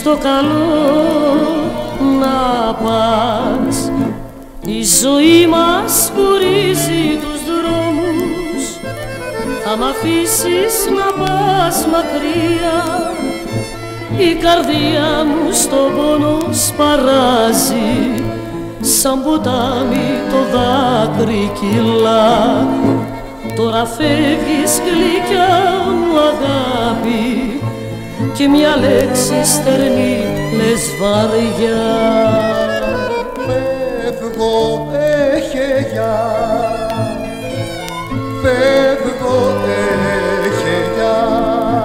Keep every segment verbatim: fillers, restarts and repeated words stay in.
στο καλό να πας. Η ζωή μας χωρίζει τους δρόμους, θα μ' αφήσεις να πας μακριά. Η καρδιά μου στον πόνο σπαράζει, σαν ποτάμι το δάκρυ κυλά. Τώρα φεύγεις γλυκιά μου αγάπη και μια λέξη στερνή λες βαριά. Φεύγω, έχε γεια, φεύγω, έχε γεια.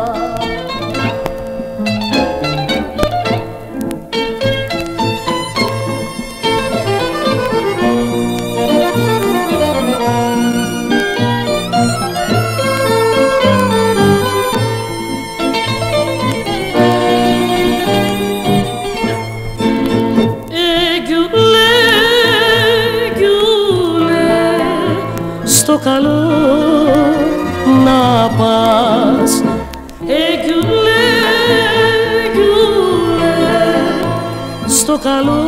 Στο καλό να πας, εγγιουλέ, εγγιουλέ, στο καλό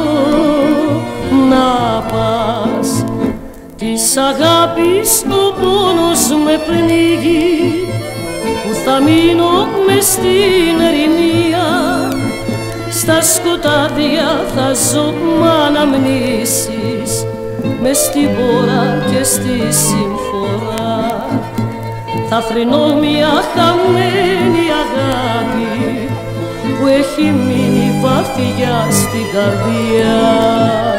να πας. Της αγάπης ο πόνος με πνίγει, που θα μείνω μες στην ερημία. Στα σκοτάδια θα ζω μ' αναμνήσεις, μες στην πόρα και στη συμφορά. Θα θρηνώ μια χαμένη αγάπη που έχει μείνει βαθιά στην καρδιά.